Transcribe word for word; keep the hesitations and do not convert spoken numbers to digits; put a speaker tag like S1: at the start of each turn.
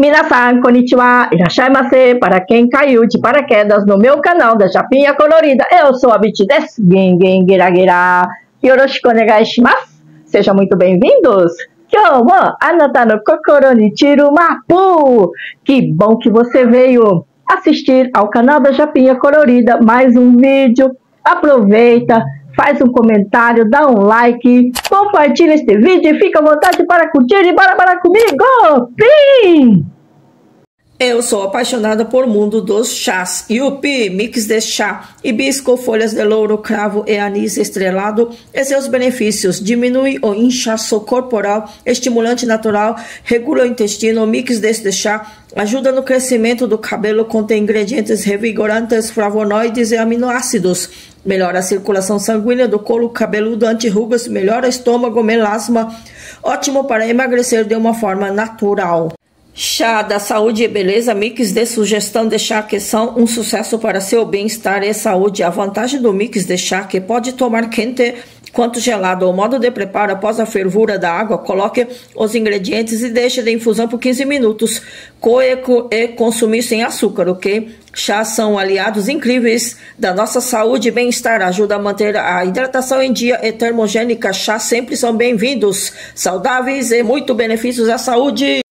S1: Minasan, konnichiwa, irashaimase. Para quem caiu de paraquedas no meu canal da Japinha Colorida, eu sou a Biti desu. Gengen geragira. Yoroshiku onegai shimasu. Sejam muito bem-vindos. Kyou mo anata no kokoro ni chiru mapu. Que bom que você veio assistir ao canal da Japinha Colorida. Mais um vídeo. Aproveita, faz um comentário, dá um like, compartilha este vídeo e fica à vontade para curtir e bora, bora comigo! Pim!
S2: Eu sou apaixonada por mundo dos chás. Yupi, mix de chá, hibisco, folhas de louro, cravo e anis estrelado e seus benefícios. Diminui o inchaço corporal, estimulante natural, regula o intestino. Mix deste chá ajuda no crescimento do cabelo, contém ingredientes revigorantes, flavonoides e aminoácidos. Melhora a circulação sanguínea do couro cabeludo, anti-rugas, melhora estômago, melasma. Ótimo para emagrecer de uma forma natural. Chá da saúde e beleza, mix de sugestão de chá que são um sucesso para seu bem-estar e saúde. A vantagem do mix de chá que pode tomar quente quanto gelado. O modo de preparo: após a fervura da água, coloque os ingredientes e deixe de infusão por quinze minutos. Coe e consumir sem açúcar, ok? Chás são aliados incríveis da nossa saúde e bem-estar. Ajuda a manter a hidratação em dia e termogênica. Chás sempre são bem-vindos, saudáveis e muito benefícios à saúde.